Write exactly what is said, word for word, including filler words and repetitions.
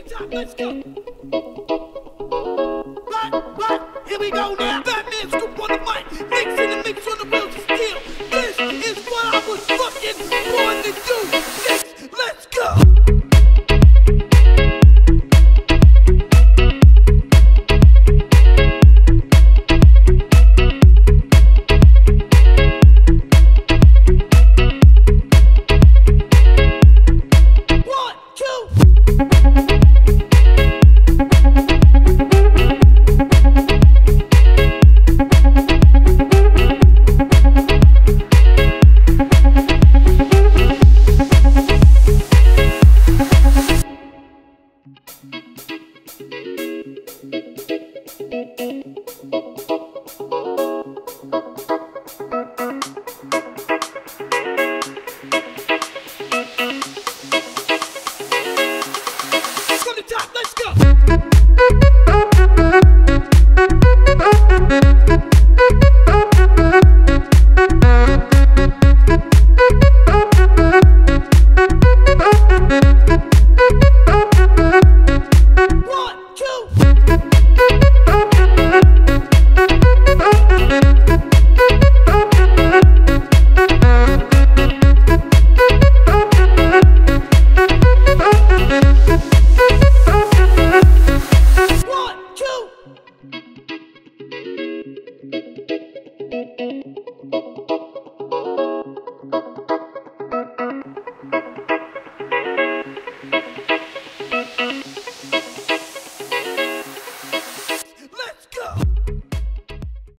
top, let's go. Right, right, here we go now. Batman scoop on the mic, mix in the mix on the wheels of steel. This is what I was fucking born to do. Next, let's go. Thank you.